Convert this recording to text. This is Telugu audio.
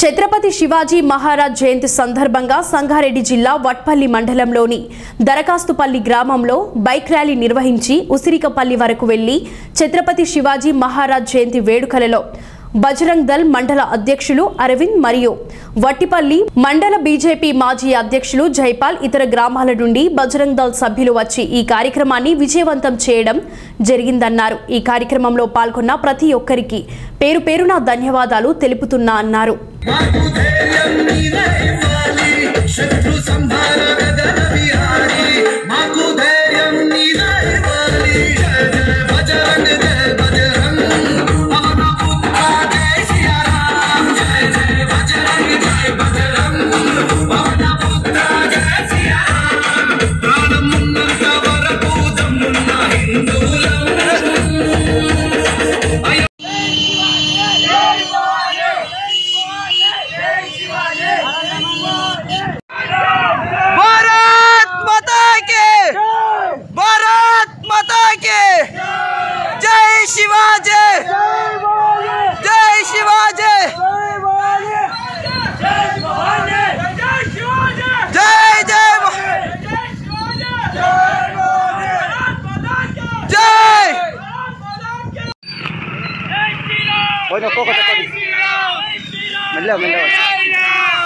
ఛత్రపతి శివాజీ మహారాజ్ జయంతి సందర్భంగా సంగారెడ్డి జిల్లా వట్పల్లి మండలంలోని దరఖాస్తుపల్లి గ్రామంలో బైక్ ర్యాలీ నిర్వహించి ఉసిరికపల్లి వరకు వెళ్లి ఛత్రపతి శివాజీ మహారాజ్ జయంతి వేడుకలలో బజరంగ్ దళ్ మండల అధ్యక్షులు అరవింద్ మరియు వట్టిపల్లి మండల బీజేపీ మాజీ అధ్యక్షులు జైపాల్ ఇతర గ్రామాల నుండి బజరంగ్ దళ్ సభ్యులు వచ్చి ఈ కార్యక్రమాన్ని విజయవంతం చేయడం జరిగిందన్నారు। ఈ కార్యక్రమంలో పాల్గొన్న ప్రతి ఒక్కరికి పేరు పేరున ధన్యవాదాలు తెలుపుతున్నా అన్నారు। Bueno, poco te